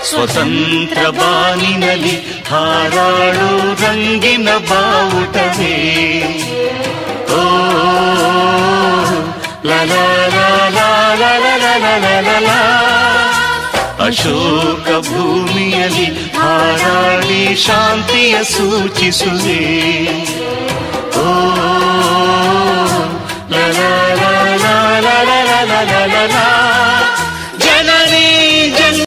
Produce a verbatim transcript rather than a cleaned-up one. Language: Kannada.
ಸ್ವತಂತ್ರ ಬಾನಿನಲ್ಲಿ ಹಾರಾಡೋ ರಂಗಿನ ಬಾವುಟವೇ. ಓ ಲಲಾ ಲಲಾ ಲಲಾ ಲಲಾ ಅಶೋಕ ಭೂಮಿಯಲ್ಲಿ ಹಾರಾಡಿ ಶಾಂತಿಯ ಸೂಚಿಸುವೆ. ಓ ಲಲಾ ಲಲಾ ಲಲಾ ಲಲಾ